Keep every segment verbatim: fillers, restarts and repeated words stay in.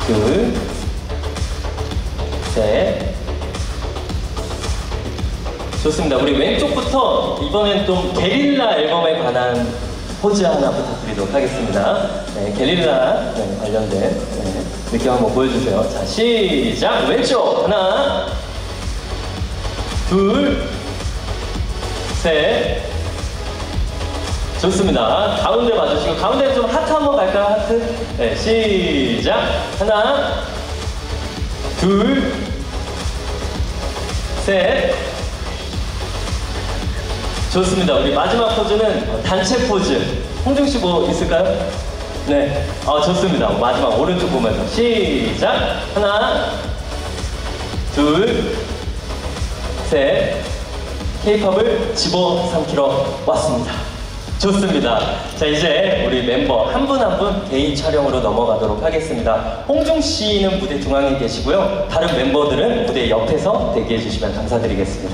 둘, 셋. 좋습니다. 우리 왼쪽부터 이번엔 좀 게릴라 앨범에 관한 포즈 하나 부탁드리도록 하겠습니다. 네, 게릴라 네, 관련된 네, 느낌 한번 보여주세요. 자, 시작! 왼쪽 하나, 둘, 셋. 좋습니다. 가운데 봐주시고 가운데 좀 하트 한번 갈까요? 하트? 네, 시작! 하나, 둘, 셋. 좋습니다. 우리 마지막 포즈는 단체 포즈. 홍중 씨 뭐 있을까요? 네. 아, 좋습니다. 마지막 오른쪽 보면서 시작! 하나, 둘, 셋. K-팝을 집어삼키러 왔습니다. 좋습니다. 자, 이제 우리 멤버 한 분 한 분 개인 촬영으로 넘어가도록 하겠습니다. 홍중 씨는 무대 중앙에 계시고요. 다른 멤버들은 무대 옆에서 대기해 주시면 감사드리겠습니다.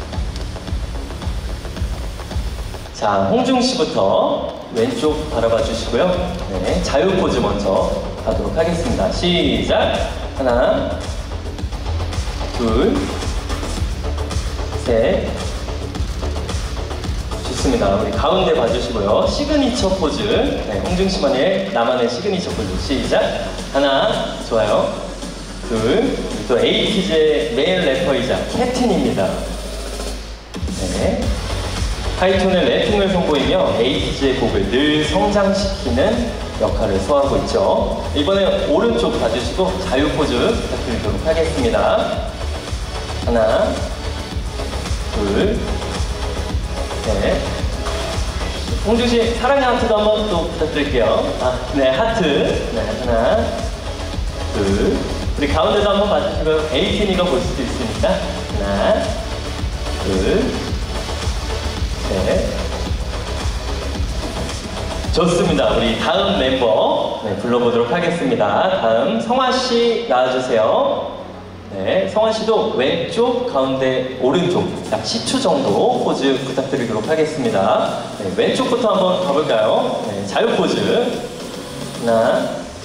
자, 홍중 씨부터 왼쪽 바라봐 주시고요. 네, 자유 포즈 먼저 가도록 하겠습니다. 시작! 하나, 둘, 셋. 좋습니다. 우리 가운데 봐주시고요. 시그니처 포즈. 네, 홍중 씨만의 나만의 시그니처 포즈. 시작! 하나, 좋아요. 둘, 또 에이티즈의 메인 래퍼이자 캡틴입니다. 네. 하이톤의 랩핑을 선보이며 에이티즈의 곡을 늘 성장시키는 역할을 소화하고 있죠. 이번에 오른쪽 봐주시고 자유 포즈 부탁드리도록 하겠습니다. 하나, 둘, 셋. 홍주씨 사랑의 하트도 한번 또 부탁드릴게요. 아, 네, 하트. 네, 하나, 둘. 우리 가운데도 한번 봐주시고요. 에이틴이가 볼 수도 있으니까. 하나, 둘, 네. 좋습니다. 우리 다음 멤버 네, 불러보도록 하겠습니다. 다음 성화씨 나와주세요. 네, 성화씨도 왼쪽, 가운데, 오른쪽 약 십 초 정도 포즈 부탁드리도록 하겠습니다. 네, 왼쪽부터 한번 가볼까요? 네, 자유 포즈. 하나,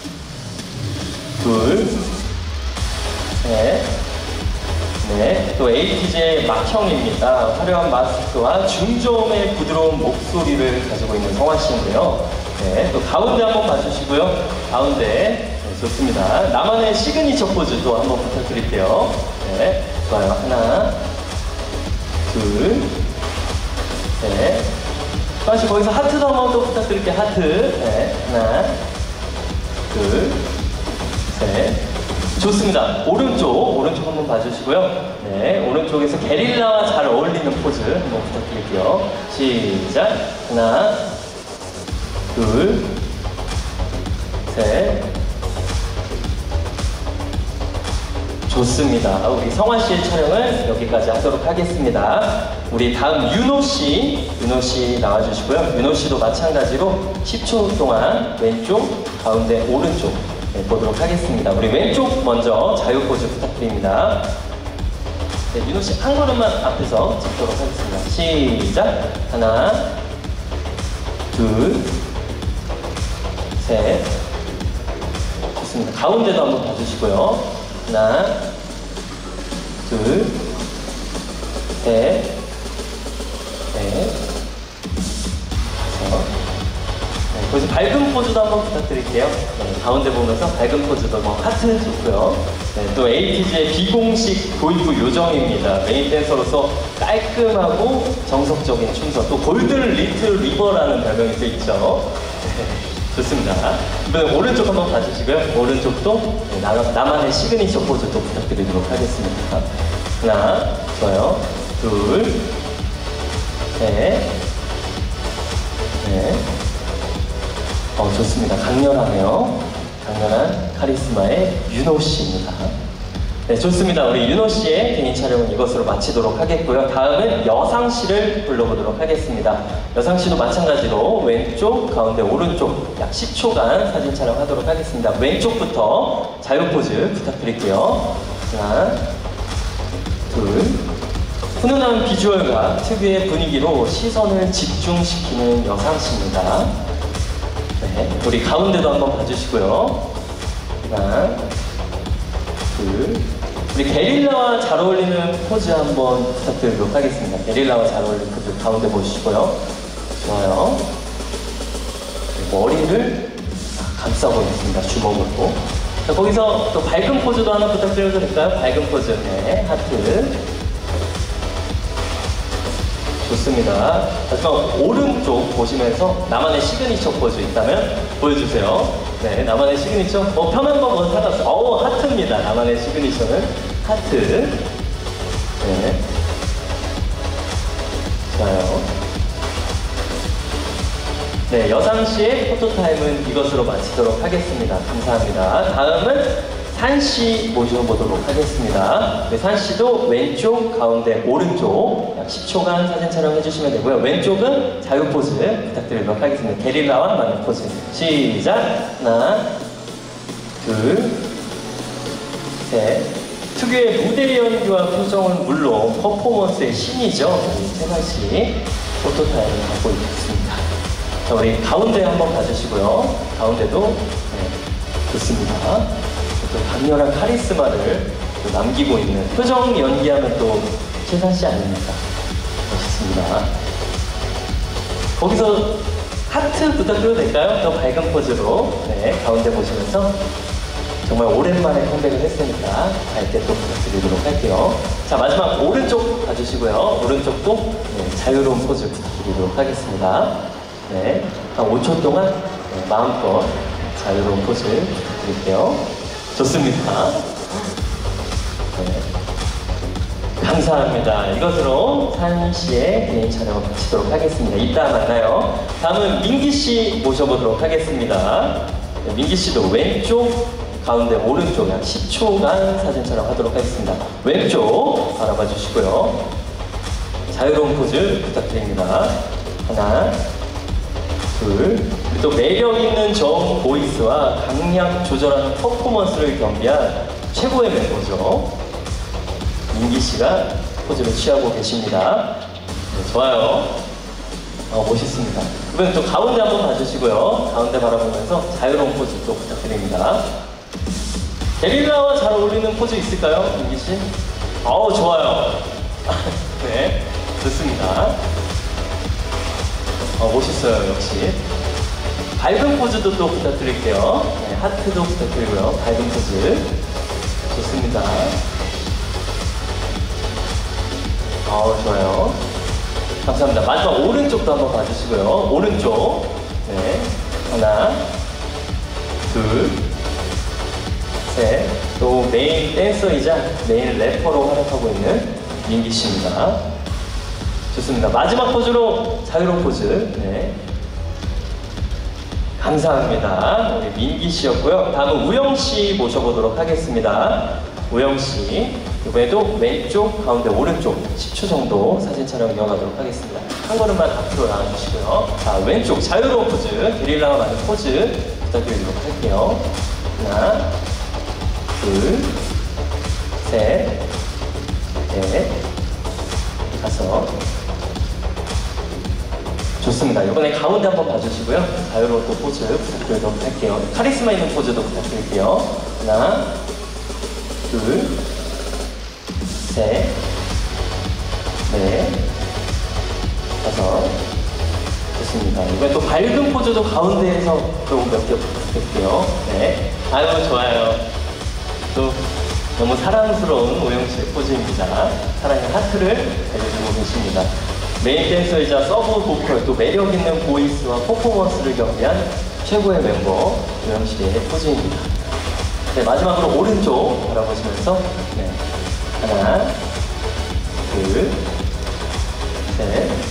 둘, 셋. 네, 또 에이티즈의 맏형입니다. 화려한 마스크와 중저음의 부드러운 목소리를 가지고 있는 성화씨인데요. 네, 또 가운데 한번 봐주시고요. 가운데, 네, 좋습니다. 나만의 시그니처 포즈도 한번 부탁드릴게요. 네, 좋아요. 하나, 둘, 셋. 성화씨 거기서 하트도 한번 또 부탁드릴게요. 하트. 네, 하나, 둘, 셋. 좋습니다. 오른쪽, 오른쪽 한번 봐주시고요. 네, 오른쪽에서 게릴라와 잘 어울리는 포즈 한번 부탁드릴게요. 시작! 하나, 둘, 셋. 좋습니다. 우리 성화씨의 촬영을 여기까지 하도록 하겠습니다. 우리 다음 윤호씨, 윤호씨 나와주시고요. 윤호씨도 마찬가지로 십 초 동안 왼쪽, 가운데, 오른쪽 네, 보도록 하겠습니다. 우리 왼쪽 먼저 자유 포즈 부탁드립니다. 네, 윤호씨 한 걸음만 앞에서 찍도록 하겠습니다. 시작! 하나, 둘, 셋. 좋습니다. 가운데도 한번 봐주시고요. 하나, 둘, 셋, 넷, 다섯. 네, 거기서 밝은 포즈도 한번 부탁드릴게요. 네, 가운데 보면서 밝은 포즈도 뭐 하트 좋고요. 네, 또 에이티즈의 비공식 도입부 요정입니다. 메인 댄서로서 깔끔하고 정석적인 춤선, 또 골든 리틀 리버라는 별명이 또 있죠. 네, 좋습니다. 이번에 오른쪽 한번 봐주시고요. 오른쪽도 네, 나, 나만의 시그니처 포즈도 부탁드리도록 하겠습니다. 하나, 좋아요. 둘, 셋, 넷. 어, 좋습니다. 강렬하네요. 강렬한 카리스마의 윤호씨입니다. 네, 좋습니다. 우리 윤호씨의 개인 촬영은 이것으로 마치도록 하겠고요. 다음은 여상씨를 불러보도록 하겠습니다. 여상씨도 마찬가지로 왼쪽, 가운데, 오른쪽 약 십 초간 사진 촬영하도록 하겠습니다. 왼쪽부터 자유 포즈 부탁드릴게요. 하나, 둘. 훈훈한 비주얼과 특유의 분위기로 시선을 집중시키는 여상씨입니다. 네, 우리 가운데도 한번 봐주시고요. 하나, 둘. 우리 게릴라와 잘 어울리는 포즈 한번 부탁드리도록 하겠습니다. 게릴라와 잘 어울리는 포즈 가운데 보시고요. 좋아요. 머리를 감싸고 있습니다. 주먹으로. 자, 거기서 또 밝은 포즈도 하나 부탁드려도 될까요? 밝은 포즈. 네, 하트. 좋습니다. 마지막 오른쪽 보시면서 나만의 시그니처 포즈 있다면 보여주세요. 네, 나만의 시그니처. 뭐 편한 거뭐 상관없어요. 어우, 하트입니다. 나만의 시그니처는 하트. 네. 좋아요. 네, 여상씨의 포토타임은 이것으로 마치도록 하겠습니다. 감사합니다. 다음은 산씨 모셔보도록 하겠습니다. 네, 산씨도 왼쪽, 가운데, 오른쪽 약 십 초간 사진 촬영해 주시면 되고요. 왼쪽은 자유 포즈 부탁드리도록 하겠습니다. 게릴라와 맞는 포즈. 시작! 하나, 둘, 셋. 특유의 무대 연기와 표정은 물론 퍼포먼스의 신이죠. 세발씨 포토타임을 갖고 있습니다. 자, 우리 가운데 한번 봐주시고요. 가운데도 네, 좋습니다. 또 강렬한 카리스마를 또 남기고 있는 표정 연기하면 또 최산씨 아닙니까? 멋있습니다. 거기서 하트 부탁드려도 될까요? 더 밝은 포즈로. 네, 가운데 보시면서 정말 오랜만에 컴백을 했으니까 밝게 또 부탁드리도록 할게요. 자, 마지막 오른쪽 봐주시고요. 오른쪽도 네, 자유로운 포즈 부탁드리도록 하겠습니다. 네, 한 오 초 동안 네, 마음껏 자유로운 포즈 부탁드릴게요. 좋습니다. 네. 감사합니다. 이것으로 산씨의 개인 촬영을 마치도록 하겠습니다. 이따 만나요. 다음은 민기씨 모셔보도록 하겠습니다. 네, 민기씨도 왼쪽, 가운데, 오른쪽 약 십 초간 사진 촬영하도록 하겠습니다. 왼쪽 바라봐 주시고요. 자유로운 포즈 부탁드립니다. 하나, 둘. 또 매력 있는 저음 보이스와 강약 조절하는 퍼포먼스를 겸비한 최고의 멤버죠. 민기 씨가 포즈를 취하고 계십니다. 네, 좋아요. 어, 멋있습니다. 그러면 또 가운데 한번 봐주시고요. 가운데 바라보면서 자유로운 포즈 또 부탁드립니다. 게릴라와 잘 어울리는 포즈 있을까요, 민기 씨? 어우, 좋아요. 네, 좋습니다. 어, 멋있어요, 역시. 밝은 포즈도 또 부탁드릴게요. 네, 하트도 부탁드리고요. 밝은 포즈. 좋습니다. 어, 좋아요. 감사합니다. 마지막 오른쪽도 한번 봐주시고요. 오른쪽. 네. 하나, 둘, 셋. 또 메인 댄서이자 메인 래퍼로 활약하고 있는 민기 씨입니다. 좋습니다. 마지막 포즈로 자유로운 포즈. 네. 감사합니다. 우리 민기 씨였고요. 다음은 우영 씨 모셔보도록 하겠습니다. 우영 씨. 이번에도 왼쪽, 가운데, 오른쪽 십 초 정도 사진 촬영 이어가도록 하겠습니다. 한 걸음만 앞으로 나와주시고요. 자, 왼쪽 자유로운 포즈, 게릴라와 맞는 포즈 부탁드리도록 할게요. 하나, 둘, 셋, 넷, 다섯. 좋습니다. 이번에 가운데 한번 봐주시고요. 자유로운 또 포즈 부탁드리도록 할게요. 카리스마 있는 포즈도 부탁드릴게요. 하나, 둘, 셋, 넷, 다섯. 좋습니다. 이번에 또 밝은 포즈도 가운데에서 또 몇 개 부탁드릴게요. 네. 아유, 좋아요. 또 너무 사랑스러운 오영씨의 포즈입니다. 사랑의 하트를 알려주고 계십니다. 메인 댄서이자 서브 보컬, 또 매력 있는 보이스와 퍼포먼스를 겸비한 최고의 멤버 오영씨의 포즈입니다. 네, 마지막으로 오른쪽 바라보시면서 네. 하나, 둘, 셋,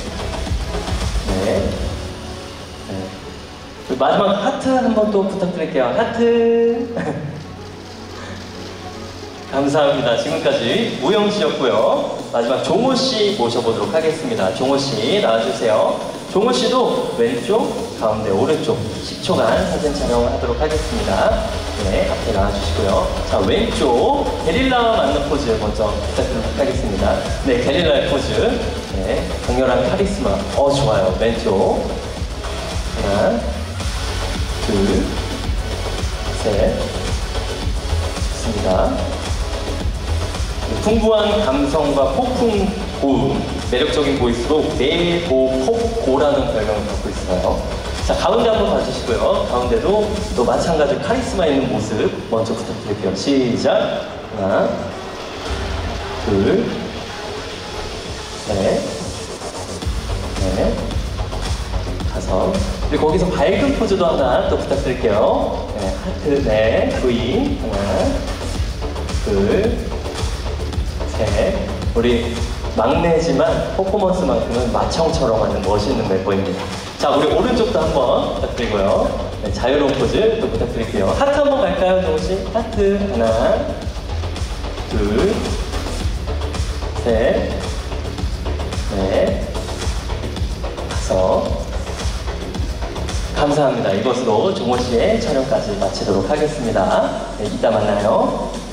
넷, 네. 마지막 하트 한번 또 부탁드릴게요. 하트. 감사합니다. 지금까지 우영 씨였고요. 마지막 종호 씨 모셔보도록 하겠습니다. 종호 씨 나와주세요. 종호 씨도 왼쪽, 가운데, 오른쪽 십 초간 사진 촬영을 하도록 하겠습니다. 네, 앞에 나와주시고요. 자, 왼쪽 게릴라와 맞는 포즈 먼저 부탁드리도록 하겠습니다. 네, 게릴라의 포즈. 네, 강렬한 카리스마. 어, 좋아요. 왼쪽. 하나, 둘, 셋, 맞습니다. 풍부한 감성과 폭풍 고음, 매력적인 보이스로 내보폭고라는 별명을 갖고 있어요. 자, 가운데 한번 봐주시고요. 가운데도 또 마찬가지로 카리스마 있는 모습 먼저 부탁드릴게요. 시작. 하나, 둘, 셋, 넷, 다섯. 그리고 거기서 밝은 포즈도 하나 또 부탁드릴게요. 네, 하트, 네, V. 하나, 둘, 셋. 우리 막내지만 퍼포먼스만큼은 마청처럼 하는 멋있는 멤버입니다. 자, 우리 오른쪽도 한번 부탁드리고요. 네, 자유로운 포즈 또 부탁드릴게요. 하트 한번 갈까요, 정우씨? 하트. 하나, 둘, 셋, 넷, 다섯. 감사합니다. 이것으로 종호씨의 촬영까지 마치도록 하겠습니다. 네, 이따 만나요.